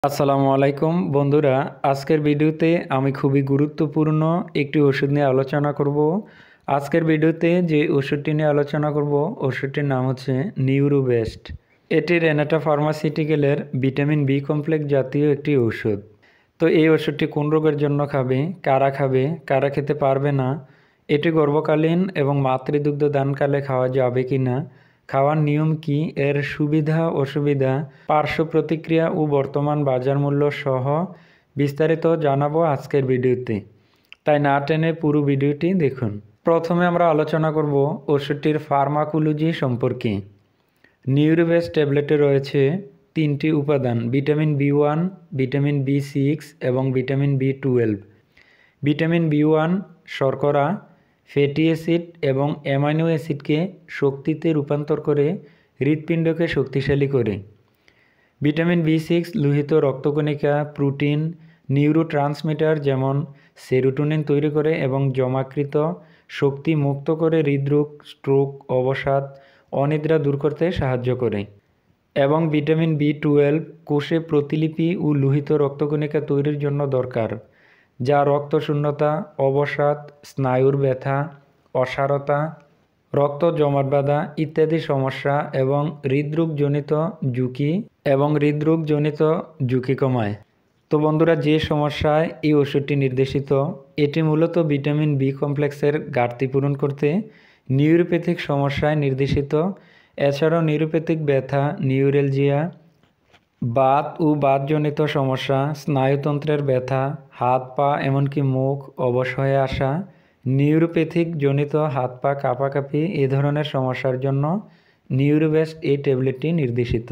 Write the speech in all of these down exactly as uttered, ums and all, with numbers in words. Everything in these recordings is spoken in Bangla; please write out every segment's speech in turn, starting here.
আসসালামু আলাইকুম বন্ধুরা, আজকের ভিডিওতে আমি খুবই গুরুত্বপূর্ণ একটি ওষুধ নিয়ে আলোচনা করব। আজকের ভিডিওতে যে ওষুধটি নিয়ে আলোচনা করব ওষুধটির নাম হচ্ছে নিউরোবেস্ট। এটি রেনাটা ফার্মাসিউটিক্যালের ভিটামিন বি কমপ্লেক্স জাতীয় একটি ওষুধ। তো এই ওষুধটি কোন রোগের জন্য খাবে, কারা খাবে, কারা খেতে পারবে না, এটি গর্ভকালীন এবং মাতৃদুগ্ধ দানকালে খাওয়া যাবে কি না, খাওয়ার নিয়ম কি, এর সুবিধা অসুবিধা, পার্শ্ব প্রতিক্রিয়া ও বর্তমান বাজার মূল্য সহ বিস্তারিত জানাবো আজকের ভিডিওতে। তাই না টেনে পুরো ভিডিওটি দেখুন। প্রথমে আমরা আলোচনা করব ওষুধটির ফার্মাকোলজি সম্পর্কে। নিউরোবেস্ট ট্যাবলেটে রয়েছে তিনটি উপাদান: vitamin B one, vitamin B six এবং vitamin B twelve. Vitamin B one শর্করা, ফ্যাটি অ্যাসিড এবং অ্যামাইনো অ্যাসিডকে শক্তিতে রূপান্তর করে হৃৎপিণ্ডকে শক্তিশালী করে। ভিটামিন বি সিক্স লোহিত রক্তকণিকা, প্রোটিন, নিউরোট্রান্সমিটার যেমন সেরোটোনিন তৈরি করে এবং জমাকৃত শক্তি মুক্ত করে হৃদরোগ, স্ট্রোক, অবসাদ, অনিদ্রা দূর করতে সাহায্য করে। এবং ভিটামিন বি টুয়েলভ কোষে প্রতিলিপি ও লোহিত রক্তকণিকা তৈরির জন্য দরকার, যা রক্তশূন্যতা, অবসাদ, স্নায়ুর ব্যথা, অসারতা, রক্ত জমাট বাঁধা ইত্যাদি সমস্যা এবং হৃদরোগজনিত ঝুঁকি এবং হৃদরোগজনিত ঝুঁকি কমায়। তো বন্ধুরা, যে সমস্যায় এই ওষুধটি নির্দেশিত, এটি মূলত ভিটামিন বি কমপ্লেক্সের ঘাটতি পূরণ করতে। নিউরোপ্যাথিক সমস্যায় নির্দেশিত। এছাড়াও নিউরোপ্যাথিক ব্যথা, নিউরেলজিয়া, বাত ও বাতজনিত সমস্যা, স্নায়ুতন্ত্রের ব্যথা, হাত পা এমনকি মুখ অবশ হয়ে আসা, নিউরোপ্যাথিক জনিত হাত পা কাঁপাকাঁপি এ ধরনের সমস্যার জন্য নিউরোবেস্ট এই ট্যাবলেটটি নির্দেশিত।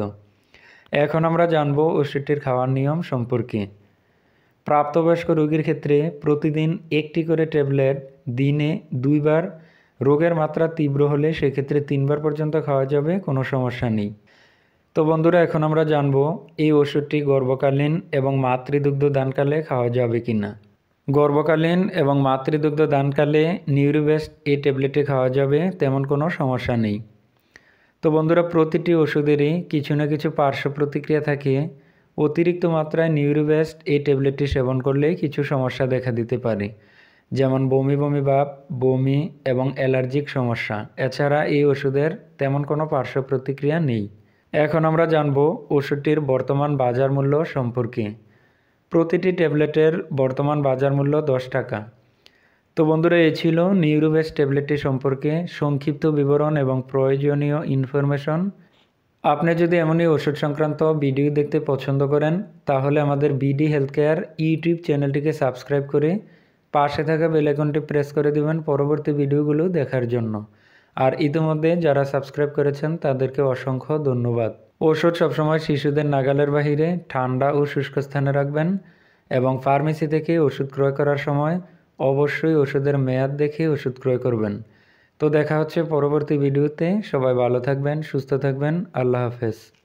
এখন আমরা জানব ওষুধটির খাওয়ার নিয়ম সম্পর্কে। প্রাপ্তবয়স্ক রোগীর ক্ষেত্রে প্রতিদিন একটি করে ট্যাবলেট দিনে দুইবার, রোগের মাত্রা তীব্র হলে সেক্ষেত্রে তিনবার পর্যন্ত খাওয়া যাবে, কোনো সমস্যা নেই। তো বন্ধুরা, এখন আমরা জানব এই ওষুধটি গর্ভকালীন এবং মাতৃদুগ্ধ দানকালে খাওয়া যাবে কি না। গর্ভকালীন এবং মাতৃদুগ্ধ দানকালে নিউরোবেস্ট এই ট্যাবলেটটি খাওয়া যাবে, তেমন কোনো সমস্যা নেই। তো বন্ধুরা, প্রতিটি ওষুধেরই কিছু না কিছু পার্শ্ব প্রতিক্রিয়া থাকে। অতিরিক্ত মাত্রায় নিউরোবেস্ট এই ট্যাবলেটটি সেবন করলে কিছু সমস্যা দেখা দিতে পারে, যেমন বমি বমি ভাব, বমি এবং অ্যালার্জিক সমস্যা। এছাড়া এই ওষুধের তেমন কোনো পার্শ্ব প্রতিক্রিয়া নেই। এখন আমরা জানব ওষুধটির বর্তমান বাজার মূল্য সম্পর্কে। প্রতিটি ট্যাবলেটের বর্তমান বাজার মূল্য দশ টাকা। তো বন্ধুরা, এই ছিল নিউরোবেস্ট ট্যাবলেটটি সম্পর্কে সংক্ষিপ্ত বিবরণ এবং প্রয়োজনীয় ইনফরমেশন। আপনি যদি এমনই ওষুধ সংক্রান্ত ভিডিও দেখতে পছন্দ করেন, তাহলে আমাদের বিডি হেলথ কেয়ার ইউটিউব চ্যানেলটিকে সাবস্ক্রাইব করে পাশে থাকা বেল আইকনটি প্রেস করে দিবেন পরবর্তী ভিডিওগুলো দেখার জন্য। আর ইতিমধ্যে যারা সাবস্ক্রাইব করেছেন তাদেরকে অসংখ্য ধন্যবাদ। ওষুধ সবসময় শিশুদের নাগালের বাহিরে ঠান্ডা ও শুষ্ক স্থানে রাখবেন এবং ফার্মেসি থেকে ওষুধ ক্রয় করার সময় অবশ্যই ওষুধের মেয়াদ দেখে ওষুধ ক্রয় করবেন। তো দেখা হচ্ছে পরবর্তী ভিডিওতে। সবাই ভালো থাকবেন, সুস্থ থাকবেন। আল্লাহ হাফেজ।